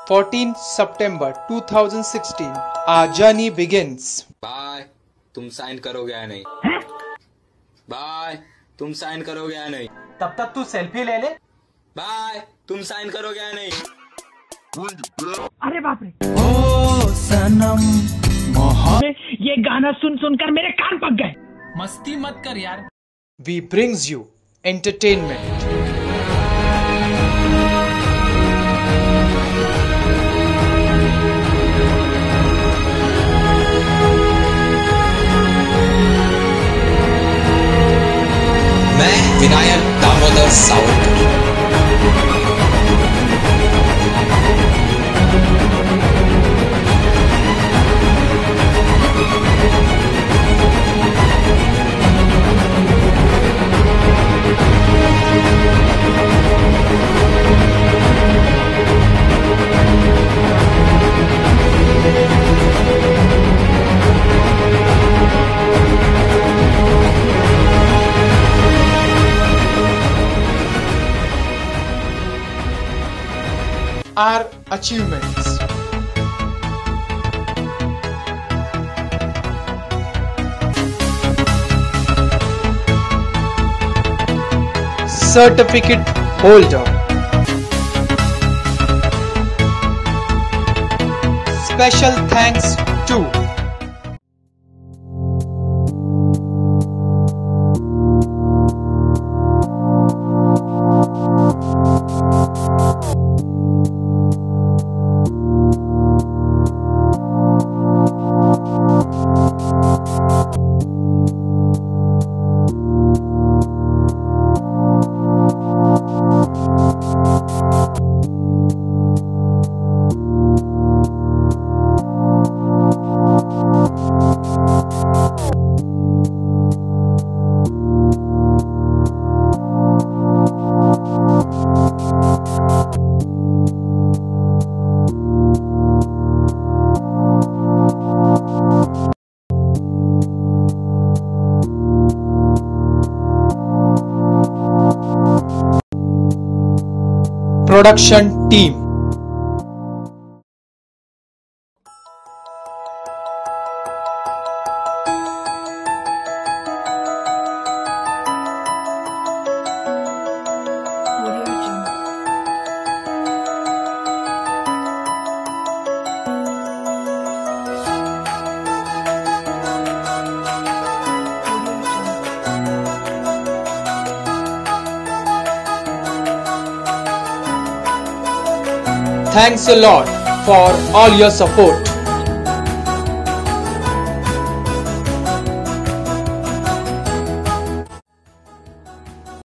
14 September 2016, our journey begins. Bye, तुम sign करोगे या नहीं? बाय, तुम साइन करोगे या नहीं? तब तक तू सेल्फी ले ले। बाय, तुम साइन करोगे या नहीं? अरे बाप रे, ओ सनम ये गाना सुन सुनकर मेरे कान पक गए। मस्ती मत कर यार। we brings you entertainment. मैं Vinayak Damodar Savarkar. Our achievements. Certificate holder. Special thanks to production team. Thanks a lot for all your support.